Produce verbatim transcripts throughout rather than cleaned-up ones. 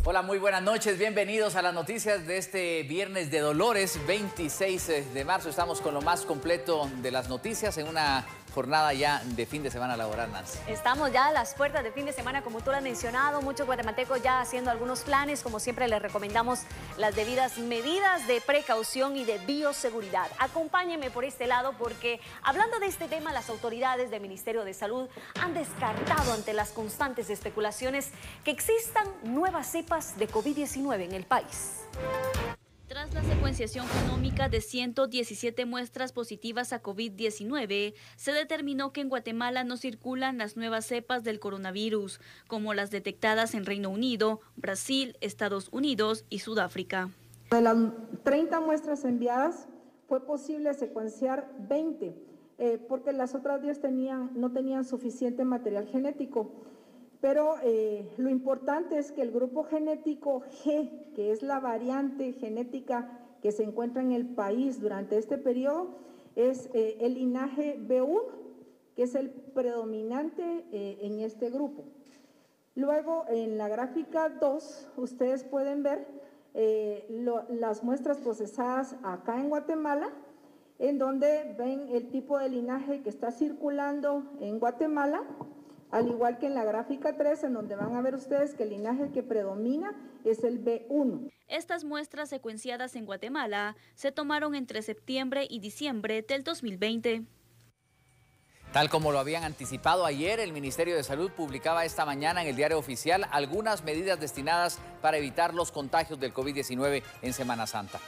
Hola, muy buenas noches, bienvenidos a las noticias de este viernes de Dolores, veintiséis de marzo. Estamos con lo más completo de las noticias en una jornada ya de fin de semana laboral, Nancy. Estamos ya a las puertas de fin de semana, como tú lo has mencionado, muchos guatemaltecos ya haciendo algunos planes. Como siempre, les recomendamos las debidas medidas de precaución y de bioseguridad. Acompáñenme por este lado porque, hablando de este tema, las autoridades del Ministerio de Salud han descartado ante las constantes especulaciones que existan nuevas cepas de COVID diecinueve en el país. Tras la secuenciación genómica de ciento diecisiete muestras positivas a COVID diecinueve, se determinó que en Guatemala no circulan las nuevas cepas del coronavirus, como las detectadas en Reino Unido, Brasil, Estados Unidos y Sudáfrica. De las treinta muestras enviadas, fue posible secuenciar veinte, eh, porque las otras diez tenían, no tenían suficiente material genético. Pero eh, lo importante es que el grupo genético G, que es la variante genética que se encuentra en el país durante este periodo, es eh, el linaje B uno, que es el predominante eh, en este grupo. Luego, en la gráfica dos, ustedes pueden ver eh, lo, las muestras procesadas acá en Guatemala, en donde ven el tipo de linaje que está circulando en Guatemala, al igual que en la gráfica tres, en donde van a ver ustedes que el linaje que predomina es el B uno. Estas muestras secuenciadas en Guatemala se tomaron entre septiembre y diciembre del dos mil veinte. Tal como lo habían anticipado ayer, el Ministerio de Salud publicaba esta mañana en el Diario Oficial algunas medidas destinadas para evitar los contagios del COVID diecinueve en Semana Santa.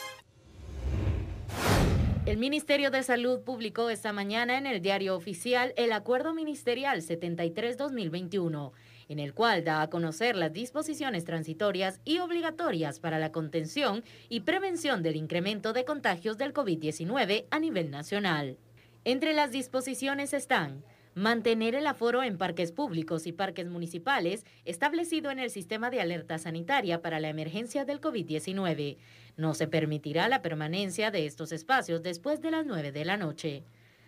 El Ministerio de Salud publicó esta mañana en el Diario Oficial el Acuerdo Ministerial setenta y tres dos mil veintiuno, en el cual da a conocer las disposiciones transitorias y obligatorias para la contención y prevención del incremento de contagios del COVID diecinueve a nivel nacional. Entre las disposiciones están: mantener el aforo en parques públicos y parques municipales establecido en el sistema de alerta sanitaria para la emergencia del COVID diecinueve. No se permitirá la permanencia de estos espacios después de las nueve de la noche.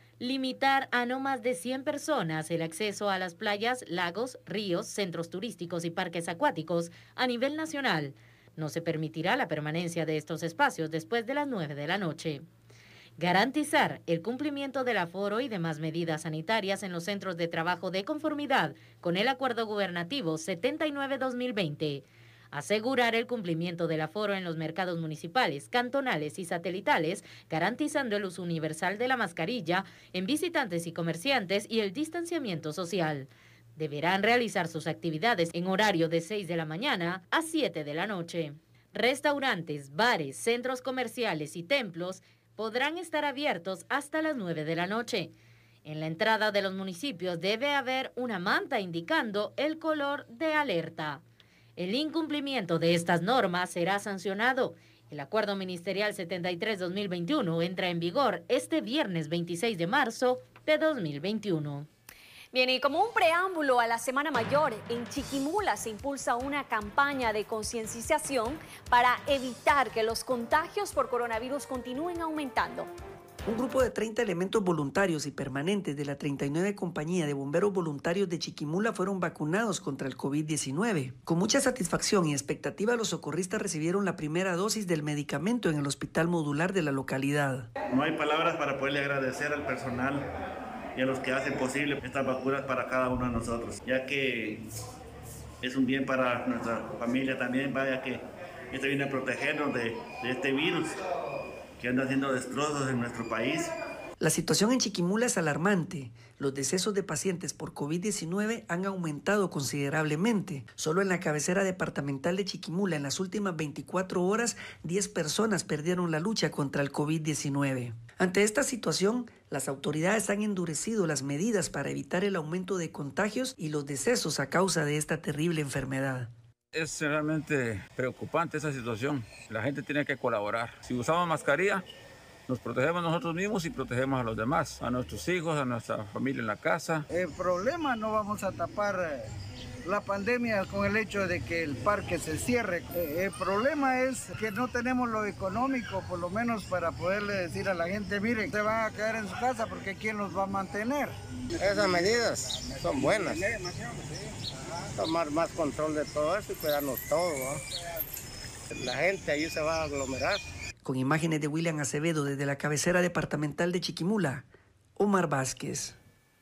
Limitar a no más de cien personas el acceso a las playas, lagos, ríos, centros turísticos y parques acuáticos a nivel nacional. No se permitirá la permanencia de estos espacios después de las nueve de la noche. Garantizar el cumplimiento del aforo y demás medidas sanitarias en los centros de trabajo de conformidad con el Acuerdo Gubernativo setenta y nueve dos mil veinte. Asegurar el cumplimiento del aforo en los mercados municipales, cantonales y satelitales, garantizando el uso universal de la mascarilla en visitantes y comerciantes y el distanciamiento social. Deberán realizar sus actividades en horario de seis de la mañana a siete de la noche. Restaurantes, bares, centros comerciales y templos podrán estar abiertos hasta las nueve de la noche. En la entrada de los municipios debe haber una manta indicando el color de alerta. El incumplimiento de estas normas será sancionado. El Acuerdo Ministerial setenta y tres dos mil veintiuno entra en vigor este viernes veintiséis de marzo de dos mil veintiuno. Bien, y como un preámbulo a la Semana Mayor, en Chiquimula se impulsa una campaña de concienciación para evitar que los contagios por coronavirus continúen aumentando. Un grupo de treinta elementos voluntarios y permanentes de la treinta y nueve Compañía de Bomberos Voluntarios de Chiquimula fueron vacunados contra el COVID diecinueve. Con mucha satisfacción y expectativa, los socorristas recibieron la primera dosis del medicamento en el hospital modular de la localidad. No hay palabras para poderle agradecer al personal y a los que hacen posible estas vacunas para cada uno de nosotros, ya que es un bien para nuestra familia también, vaya que esto viene a protegernos de, de este virus que anda haciendo destrozos en nuestro país. La situación en Chiquimula es alarmante. Los decesos de pacientes por COVID diecinueve han aumentado considerablemente. Solo en la cabecera departamental de Chiquimula, en las últimas veinticuatro horas, diez personas perdieron la lucha contra el COVID diecinueve. Ante esta situación, las autoridades han endurecido las medidas para evitar el aumento de contagios y los decesos a causa de esta terrible enfermedad. Es realmente preocupante esa situación. La gente tiene que colaborar. Si usamos mascarilla, nos protegemos nosotros mismos y protegemos a los demás, a nuestros hijos, a nuestra familia en la casa. El problema no vamos a tapar la pandemia con el hecho de que el parque se cierre. El problema es que no tenemos lo económico, por lo menos para poderle decir a la gente, miren, se van a quedar en su casa porque ¿quién los va a mantener? Esas medidas son buenas. tomar más control de todo eso y cuidarnos todos, ¿no? La gente ahí se va a aglomerar. Con imágenes de William Acevedo desde la cabecera departamental de Chiquimula, Omar Vázquez.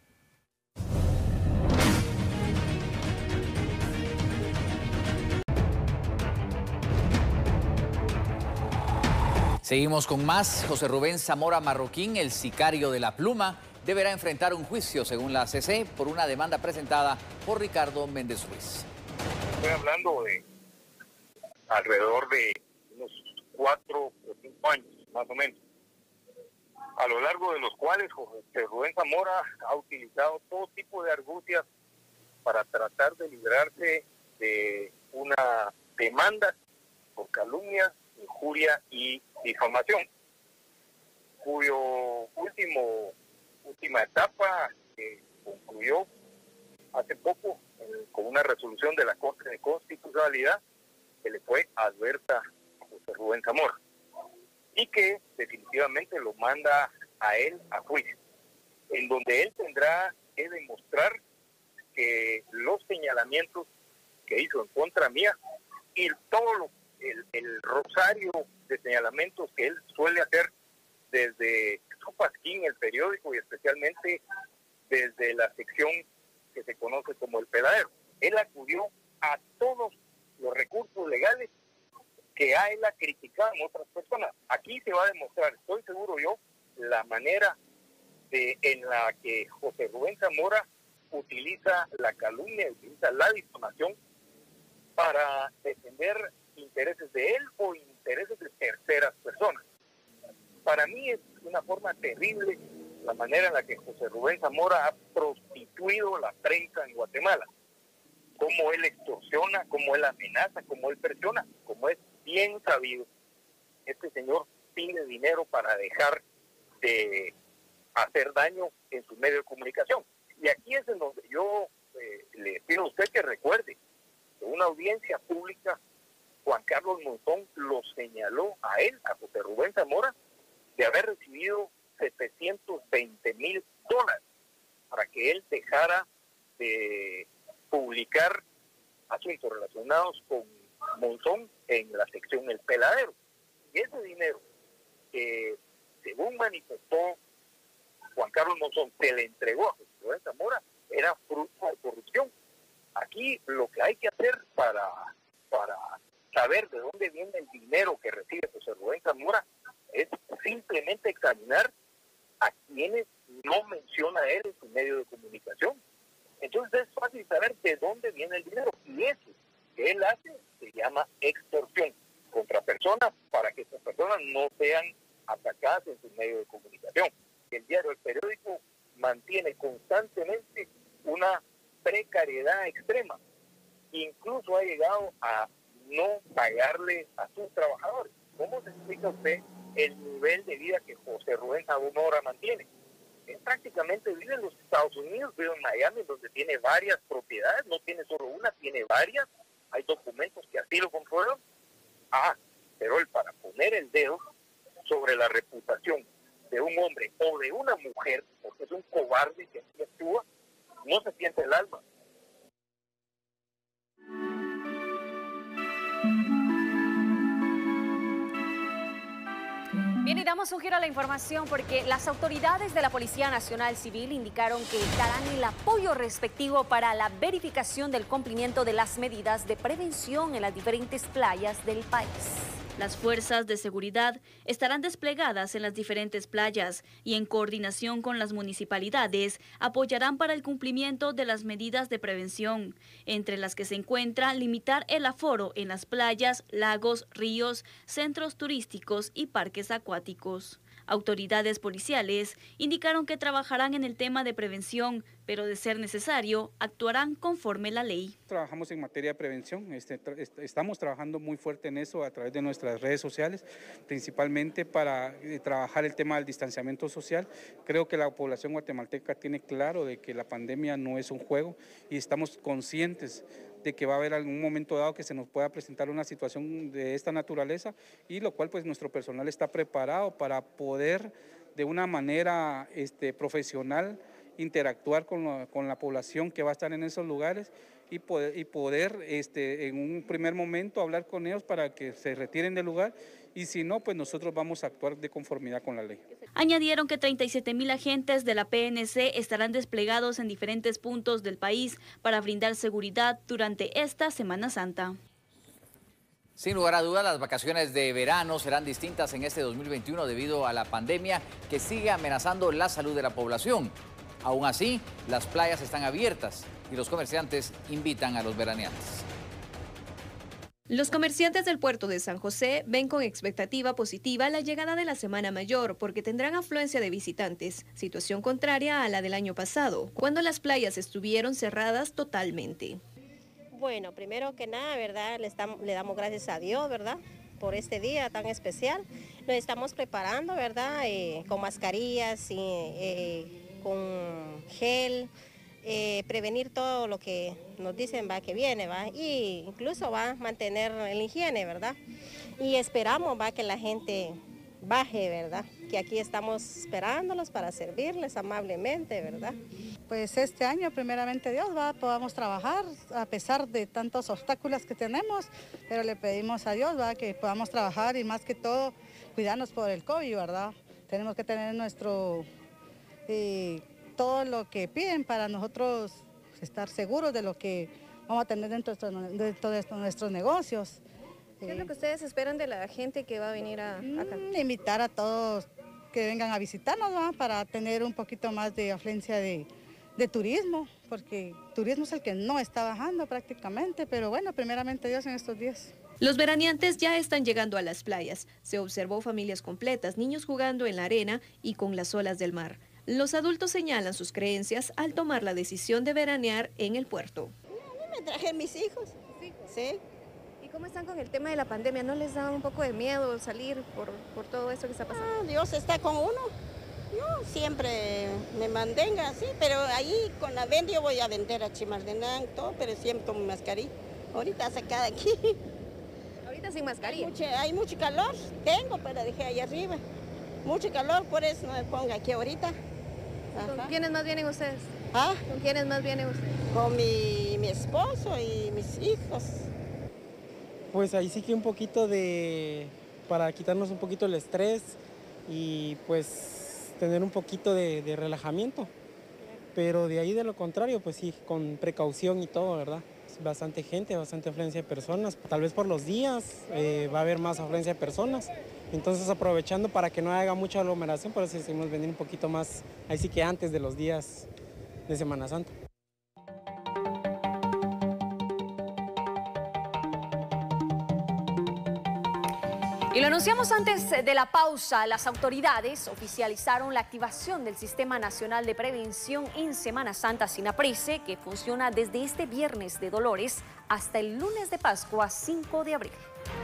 Seguimos con más. José Rubén Zamora Marroquín, el sicario de la pluma, deberá enfrentar un juicio, según la C C, por una demanda presentada por Ricardo Méndez Ruiz. Estoy hablando de alrededor de unos cuatro o cinco años, más o menos, a lo largo de los cuales José Rubén Zamora ha utilizado todo tipo de argucias para tratar de librarse de una demanda por calumnia, injuria y difamación, cuyo último última etapa que concluyó hace poco eh, con una resolución de la Corte de Constitucionalidad que le fue adversa a José Rubén Zamora y que definitivamente lo manda a él a juicio, en donde él tendrá que demostrar que los señalamientos que hizo en contra mía y todo lo, el, el rosario de señalamientos que él suele hacer desde su pasquín, el periódico, y especialmente desde la sección que se conoce como El Peladero. Él acudió a todos los recursos legales que a él ha criticado en otras personas. Aquí se va a demostrar, estoy seguro yo, la manera de, en la que José Rubén Zamora utiliza la calumnia, utiliza la difamación para defender intereses de él o intereses de terceras personas. Para mí es una forma terrible la manera en la que José Rubén Zamora ha prostituido la prensa en Guatemala. Cómo él extorsiona, cómo él amenaza, cómo él presiona, como es bien sabido. Este señor pide dinero para dejar de hacer daño en su medio de comunicación. Y aquí es en donde yo eh, le pido a usted que recuerde que una audiencia pública, Juan Carlos Monzón lo señaló a él, a José Rubén Zamora, de haber recibido setecientos veinte mil dólares para que él dejara de publicar asuntos relacionados con Monzón en la sección El Peladero. Y ese dinero que, según manifestó Juan Carlos Monzón, se le entregó a José Rubén Zamora, era fruto de corrupción. Aquí lo que hay que hacer para, para saber de dónde viene el dinero que recibe José Rubén Zamora es simplemente examinar a quienes no menciona él en su medio de comunicación. Entonces es fácil saber de dónde viene el dinero. Y eso que él hace se llama extorsión contra personas para que estas personas no sean atacadas en su medio de comunicación. El diario El Periódico mantiene constantemente una precariedad extrema. Incluso ha llegado a no pagarle a sus trabajadores. ¿Cómo se explica usted el nivel de vida que José Rubén Zamora mantiene? Él prácticamente vive en los Estados Unidos, vive en Miami, donde tiene varias propiedades, no tiene solo una, tiene varias, hay documentos que así lo comprueban. Ah, pero él, para poner el dedo sobre la reputación de un hombre o de una mujer, porque es un cobarde que así actúa, no se siente el alma. Bien, y damos un giro a la información porque las autoridades de la Policía Nacional Civil indicaron que darán el apoyo respectivo para la verificación del cumplimiento de las medidas de prevención en las diferentes playas del país. Las fuerzas de seguridad estarán desplegadas en las diferentes playas y en coordinación con las municipalidades apoyarán para el cumplimiento de las medidas de prevención, entre las que se encuentra limitar el aforo en las playas, lagos, ríos, centros turísticos y parques acuáticos. Autoridades policiales indicaron que trabajarán en el tema de prevención, pero de ser necesario, actuarán conforme la ley. Trabajamos en materia de prevención, este, tra estamos trabajando muy fuerte en eso a través de nuestras redes sociales, principalmente para eh, trabajar el tema del distanciamiento social. Creo que la población guatemalteca tiene claro de que la pandemia no es un juego y estamos conscientes de que va a haber algún momento dado que se nos pueda presentar una situación de esta naturaleza y lo cual pues nuestro personal está preparado para poder de una manera este, profesional interactuar con la, con la población que va a estar en esos lugares y poder, y poder este, en un primer momento hablar con ellos para que se retiren del lugar, y si no, pues nosotros vamos a actuar de conformidad con la ley. Añadieron que treinta y siete mil agentes de la P N C estarán desplegados en diferentes puntos del país para brindar seguridad durante esta Semana Santa. Sin lugar a dudas, las vacaciones de verano serán distintas en este dos mil veintiuno debido a la pandemia que sigue amenazando la salud de la población. Aún así, las playas están abiertas y los comerciantes invitan a los veraneantes. Los comerciantes del puerto de San José ven con expectativa positiva la llegada de la Semana Mayor porque tendrán afluencia de visitantes, situación contraria a la del año pasado, cuando las playas estuvieron cerradas totalmente. Bueno, primero que nada, ¿verdad? Le, estamos, le damos gracias a Dios, ¿verdad? Por este día tan especial. Nos estamos preparando, ¿verdad? Eh, con mascarillas, y, eh, con gel, eh, prevenir todo lo que nos dicen va que viene, va, y incluso va a mantener la higiene, ¿verdad? Y esperamos, va, que la gente baje, ¿verdad? Que aquí estamos esperándolos para servirles amablemente, ¿verdad? Pues este año, primeramente Dios, va, podamos trabajar a pesar de tantos obstáculos que tenemos, pero le pedimos a Dios, va, que podamos trabajar y más que todo cuidarnos por el COVID, ¿verdad? Tenemos que tener nuestro eh, todo lo que piden para nosotros estar seguros de lo que vamos a tener dentro de todos nuestros negocios. ¿Qué es lo que ustedes esperan de la gente que va a venir a, acá? Invitar a todos que vengan a visitarnos, ¿va? Para tener un poquito más de afluencia de, de turismo, porque turismo es el que no está bajando prácticamente, pero bueno, primeramente Dios en estos días. Los veraneantes ya están llegando a las playas. Se observó familias completas, niños jugando en la arena y con las olas del mar. Los adultos señalan sus creencias al tomar la decisión de veranear en el puerto. A mí me traje mis hijos. Sí. Sí. ¿Y cómo están con el tema de la pandemia? ¿No les da un poco de miedo salir por, por todo esto que está pasando? Ah, Dios está con uno. Yo siempre me mantengo así, pero ahí con la venta yo voy a vender a Chimaltenango, todo, pero siempre con mi mascarilla. Ahorita sacada aquí. Ahorita sin mascarilla. Hay mucho, hay mucho calor, tengo, pero dejé ahí arriba. Mucho calor, por eso no me pongo aquí ahorita. Ajá. ¿Con quiénes más vienen ustedes? ¿Ah? ¿Con quiénes más vienen ustedes? Con mi, mi esposo y mis hijos. Pues ahí sí que un poquito de, para quitarnos un poquito el estrés y pues tener un poquito de, de relajamiento. Pero de ahí de lo contrario, pues sí, con precaución y todo, ¿verdad? Bastante gente, bastante afluencia de personas. Tal vez por los días eh, va a haber más afluencia de personas. Entonces aprovechando para que no haya mucha aglomeración, por eso decidimos venir un poquito más, ahí sí que antes de los días de Semana Santa. Y lo anunciamos antes de la pausa, las autoridades oficializaron la activación del Sistema Nacional de Prevención en Semana Santa SINAPRESE, que funciona desde este viernes de Dolores hasta el lunes de Pascua cinco de abril.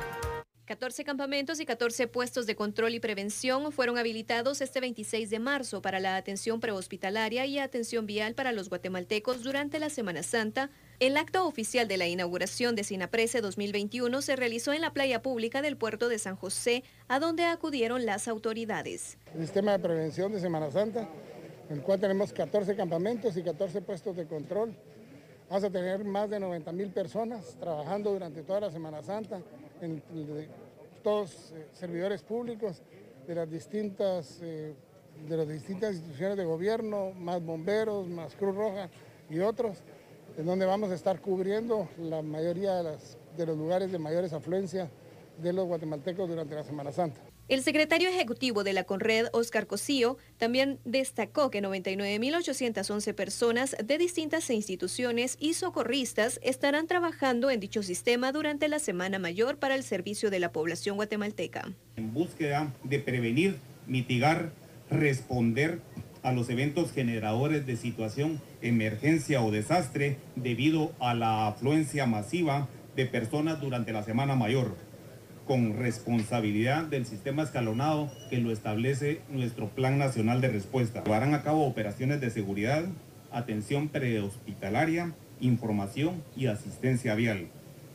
catorce campamentos y catorce puestos de control y prevención fueron habilitados este veintiséis de marzo para la atención prehospitalaria y atención vial para los guatemaltecos durante la Semana Santa. El acto oficial de la inauguración de SINAPRESE dos mil veintiuno se realizó en la playa pública del puerto de San José, a donde acudieron las autoridades. El sistema de prevención de Semana Santa, en el cual tenemos catorce campamentos y catorce puestos de control. Vamos a tener más de noventa mil personas trabajando durante toda la Semana Santa, en, de, todos eh, servidores públicos de las, distintas, eh, de las distintas instituciones de gobierno, más bomberos, más Cruz Roja y otros, en donde vamos a estar cubriendo la mayoría de, las, de los lugares de mayores afluencia de los guatemaltecos durante la Semana Santa. El secretario ejecutivo de la Conred, Óscar Cosío, también destacó que noventa y nueve mil ochocientas once personas de distintas instituciones y socorristas estarán trabajando en dicho sistema durante la Semana Mayor para el servicio de la población guatemalteca. En búsqueda de prevenir, mitigar, responder a los eventos generadores de situación, emergencia o desastre debido a la afluencia masiva de personas durante la Semana Mayor, con responsabilidad del sistema escalonado que lo establece nuestro Plan Nacional de Respuesta. Llevarán a cabo operaciones de seguridad, atención prehospitalaria, información y asistencia vial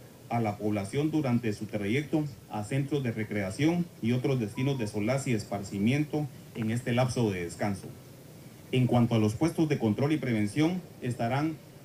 a la población durante su trayecto a centros de recreación y otros destinos de solaz y esparcimiento en este lapso de descanso. En cuanto a los puestos de control y prevención, estarán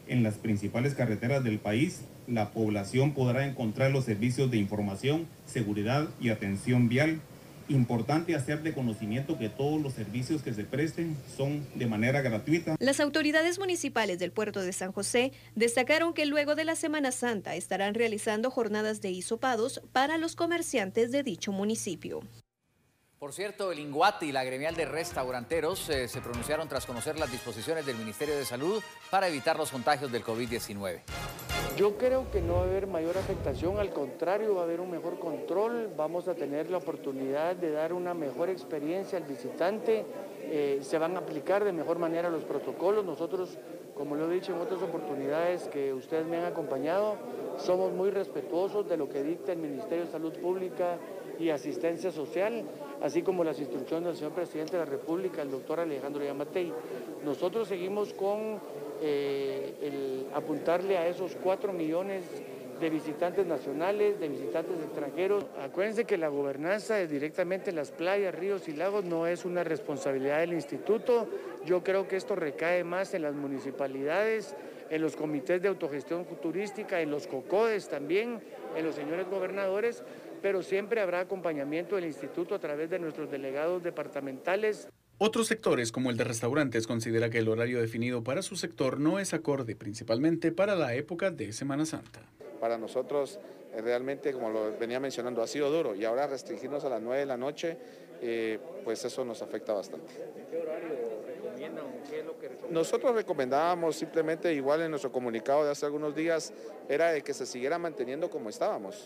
en las principales carreteras del país, la población podrá encontrar los servicios de información, seguridad y atención vial. Importante hacer de conocimiento que todos los servicios que se presten son de manera gratuita. Las autoridades municipales del puerto de San José destacaron que luego de la Semana Santa estarán realizando jornadas de hisopados para los comerciantes de dicho municipio. Por cierto, el INGUAT y la gremial de restauranteros eh, se pronunciaron tras conocer las disposiciones del Ministerio de Salud para evitar los contagios del COVID diecinueve. Yo creo que no va a haber mayor afectación, al contrario, va a haber un mejor control, vamos a tener la oportunidad de dar una mejor experiencia al visitante, eh, se van a aplicar de mejor manera los protocolos. Nosotros, como lo he dicho en otras oportunidades que ustedes me han acompañado, somos muy respetuosos de lo que dicta el Ministerio de Salud Pública y Asistencia Social, así como las instrucciones del señor Presidente de la República, el doctor Alejandro Yamatei. Nosotros seguimos con eh, el apuntarle a esos cuatro millones de visitantes nacionales, de visitantes extranjeros. Acuérdense que la gobernanza es directamente en las playas, ríos y lagos, no es una responsabilidad del instituto. Yo creo que esto recae más en las municipalidades, en los comités de autogestión turística, en los COCODES también, en los señores gobernadores, pero siempre habrá acompañamiento del instituto a través de nuestros delegados departamentales. Otros sectores, como el de restaurantes, considera que el horario definido para su sector no es acorde, principalmente para la época de Semana Santa. Para nosotros, eh, realmente, como lo venía mencionando, ha sido duro, y ahora restringirnos a las nueve de la noche, eh, pues eso nos afecta bastante. ¿Qué horario recomiendan? ¿Qué es lo que recomiendan? Nosotros recomendábamos simplemente, igual en nuestro comunicado de hace algunos días, era de que se siguiera manteniendo como estábamos.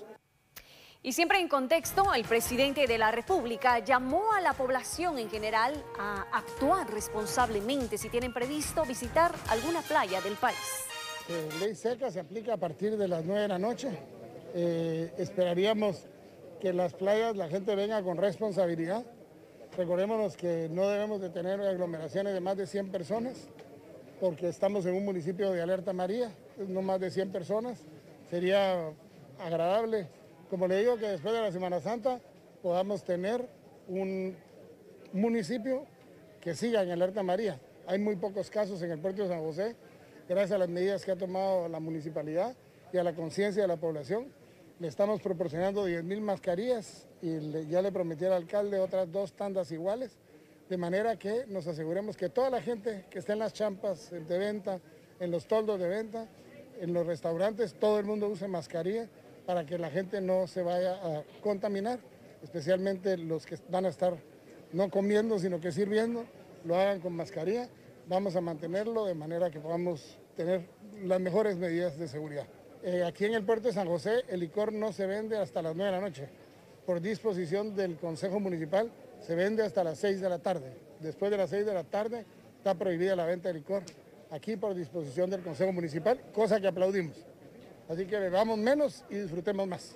Y siempre en contexto, el presidente de la República llamó a la población en general a actuar responsablemente si tienen previsto visitar alguna playa del país. Eh, ley seca se aplica a partir de las nueve de la noche. Eh, esperaríamos que las playas la gente venga con responsabilidad. Recordémonos que no debemos de tener aglomeraciones de más de cien personas, porque estamos en un municipio de alerta amarilla, no más de cien personas. Sería agradable, como le digo, que después de la Semana Santa podamos tener un municipio que siga en alerta amarilla. Hay muy pocos casos en el puerto de San José, gracias a las medidas que ha tomado la municipalidad y a la conciencia de la población. Le estamos proporcionando diez mil mascarillas y le, ya le prometí al alcalde otras dos tandas iguales, de manera que nos aseguremos que toda la gente que esté en las champas de venta, en los toldos de venta, en los restaurantes, todo el mundo use mascarilla para que la gente no se vaya a contaminar, especialmente los que van a estar no comiendo, sino que sirviendo, lo hagan con mascarilla. Vamos a mantenerlo de manera que podamos tener las mejores medidas de seguridad. Eh, aquí en el puerto de San José el licor no se vende hasta las nueve de la noche. Por disposición del Consejo Municipal se vende hasta las seis de la tarde. Después de las seis de la tarde está prohibida la venta de licor. Aquí por disposición del Consejo Municipal, cosa que aplaudimos. Así que bebamos menos y disfrutemos más.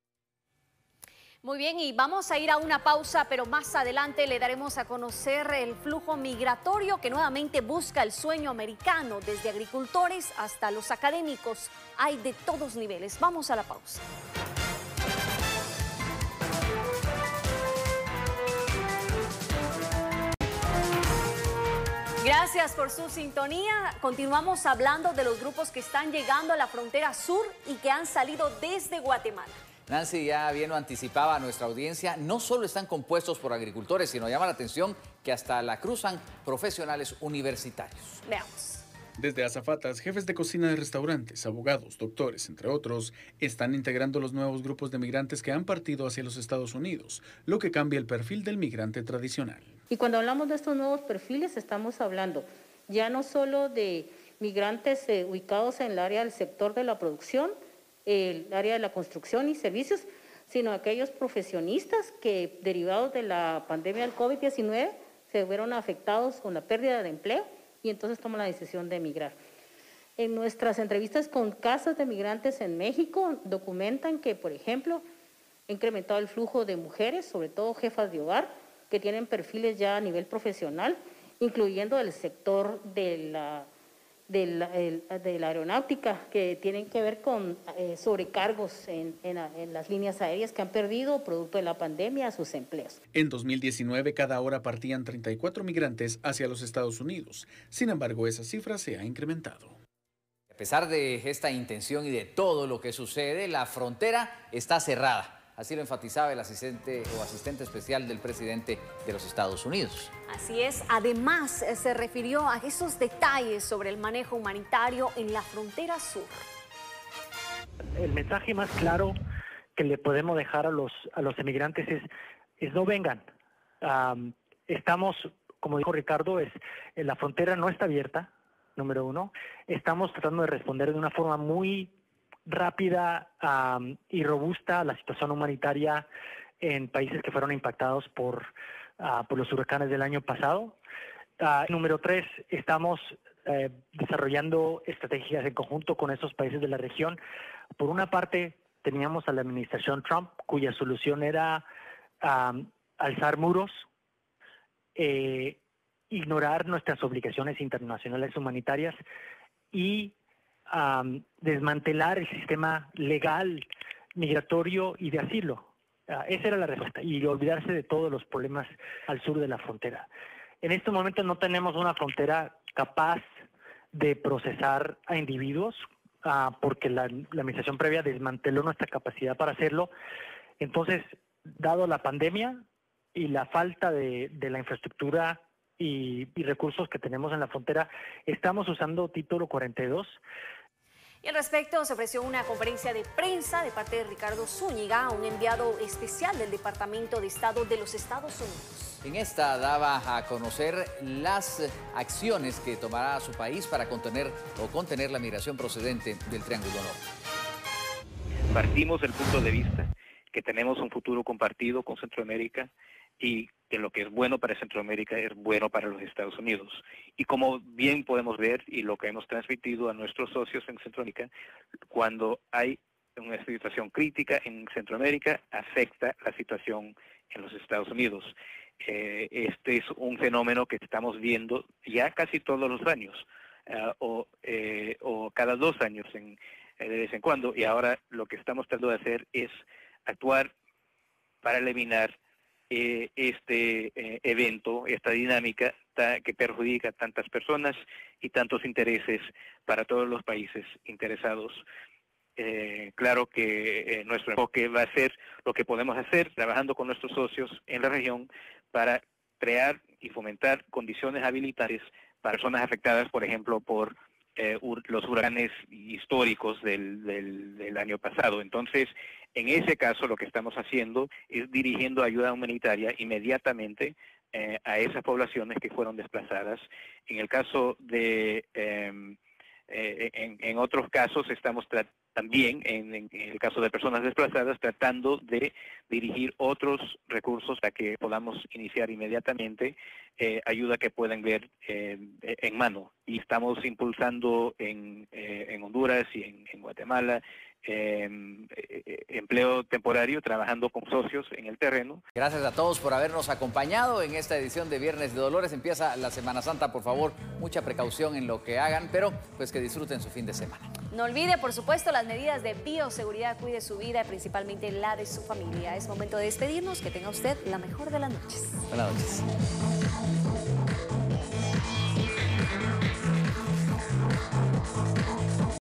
Muy bien, y vamos a ir a una pausa, pero más adelante le daremos a conocer el flujo migratorio que nuevamente busca el sueño americano, desde agricultores hasta los académicos. Hay de todos niveles. Vamos a la pausa. Gracias por su sintonía. Continuamos hablando de los grupos que están llegando a la frontera sur y que han salido desde Guatemala. Nancy ya bien lo anticipaba a nuestra audiencia, no solo están compuestos por agricultores, sino llama la atención que hasta la cruzan profesionales universitarios. Veamos. Desde azafatas, jefes de cocina de restaurantes, abogados, doctores, entre otros, están integrando los nuevos grupos de migrantes que han partido hacia los Estados Unidos, lo que cambia el perfil del migrante tradicional. Y cuando hablamos de estos nuevos perfiles, estamos hablando ya no solo de migrantes eh, ubicados en el área del sector de la producción, el área de la construcción y servicios, sino aquellos profesionistas que, derivados de la pandemia del COVID diecinueve, se vieron afectados con la pérdida de empleo y entonces toman la decisión de emigrar. En nuestras entrevistas con casas de migrantes en México, documentan que, por ejemplo, ha incrementado el flujo de mujeres, sobre todo jefas de hogar, que tienen perfiles ya a nivel profesional, incluyendo el sector de la, de la, el, de la aeronáutica, que tienen que ver con eh, sobrecargos en, en, en las líneas aéreas que han perdido, producto de la pandemia, sus empleos. En dos mil diecinueve, cada hora partían treinta y cuatro migrantes hacia los Estados Unidos. Sin embargo, esa cifra se ha incrementado. A pesar de esta intención y de todo lo que sucede, la frontera está cerrada. Así lo enfatizaba el asistente o asistente especial del presidente de los Estados Unidos. Así es. Además, se refirió a esos detalles sobre el manejo humanitario en la frontera sur. El mensaje más claro que le podemos dejar a los, a los emigrantes es, es no vengan. Um, estamos, como dijo Ricardo, es, la frontera no está abierta, número uno. Estamos tratando de responder de una forma muy rápida um, y robusta a la situación humanitaria en países que fueron impactados por, uh, por los huracanes del año pasado. Uh, número tres, estamos eh, desarrollando estrategias en conjunto con esos países de la región. Por una parte, teníamos a la administración Trump, cuya solución era um, alzar muros, eh, ignorar nuestras obligaciones internacionales humanitarias y Um, desmantelar el sistema legal, migratorio y de asilo. Uh, esa era la respuesta, y olvidarse de todos los problemas al sur de la frontera. En este momento no tenemos una frontera capaz de procesar a individuos, uh, porque la, la administración previa desmanteló nuestra capacidad para hacerlo. Entonces, dado la pandemia y la falta de, de la infraestructura y, y recursos que tenemos en la frontera, estamos usando título cuarenta y dos. Y al respecto se ofreció una conferencia de prensa de parte de Ricardo Zúñiga, un enviado especial del Departamento de Estado de los Estados Unidos. En esta daba a conocer las acciones que tomará su país para contener o contener la migración procedente del Triángulo Norte. Partimos del punto de vista que tenemos un futuro compartido con Centroamérica y que lo que es bueno para Centroamérica es bueno para los Estados Unidos. Y como bien podemos ver, y lo que hemos transmitido a nuestros socios en Centroamérica, cuando hay una situación crítica en Centroamérica, afecta la situación en los Estados Unidos. Eh, este es un fenómeno que estamos viendo ya casi todos los años, uh, o, eh, o cada dos años en, eh, de vez en cuando, y ahora lo que estamos tratando de hacer es actuar para eliminar Eh, este eh, evento, esta dinámica ta, que perjudica a tantas personas y tantos intereses para todos los países interesados. Eh, claro que eh, nuestro enfoque va a ser lo que podemos hacer trabajando con nuestros socios en la región para crear y fomentar condiciones habilitantes para personas afectadas, por ejemplo, por eh, los huracanes históricos del, del, del año pasado. Entonces, en ese caso, lo que estamos haciendo es dirigiendo ayuda humanitaria inmediatamente eh, a esas poblaciones que fueron desplazadas. En el caso de, eh, eh, en, en otros casos, estamos también, en, en el caso de personas desplazadas, tratando de dirigir otros recursos para que podamos iniciar inmediatamente eh, ayuda que puedan ver eh, en mano. Y estamos impulsando en, eh, en Honduras y en, en Guatemala Eh, eh, empleo temporario, trabajando con socios en el terreno. Gracias a todos por habernos acompañado en esta edición de Viernes de Dolores. Empieza la Semana Santa, por favor, mucha precaución en lo que hagan, pero pues que disfruten su fin de semana. No olvide, por supuesto, las medidas de bioseguridad, cuide su vida, principalmente la de su familia. Es momento de despedirnos, que tenga usted la mejor de las noches. Buenas noches.